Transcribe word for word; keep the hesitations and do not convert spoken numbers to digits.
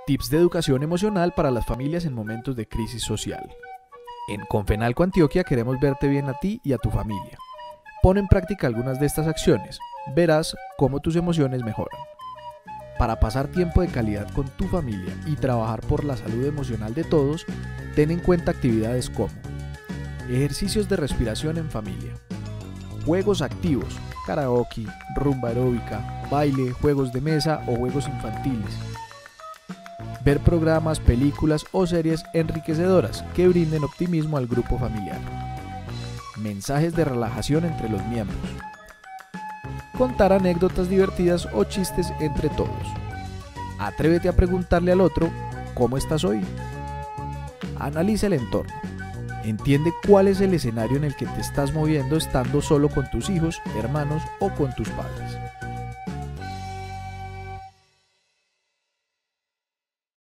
Tips de educación emocional para las familias en momentos de crisis social. En Confenalco Antioquia queremos verte bien a ti y a tu familia. Pon en práctica algunas de estas acciones. Verás cómo tus emociones mejoran. Para pasar tiempo de calidad con tu familia y trabajar por la salud emocional de todos, ten en cuenta actividades como ejercicios de respiración en familia, juegos activos, karaoke, rumba aeróbica, baile, juegos de mesa o juegos infantiles, ver programas, películas o series enriquecedoras que brinden optimismo al grupo familiar, mensajes de relajación entre los miembros, contar anécdotas divertidas o chistes entre todos. Atrévete a preguntarle al otro, ¿cómo estás hoy? Analiza el entorno. Entiende cuál es el escenario en el que te estás moviendo estando solo con tus hijos, hermanos o con tus padres.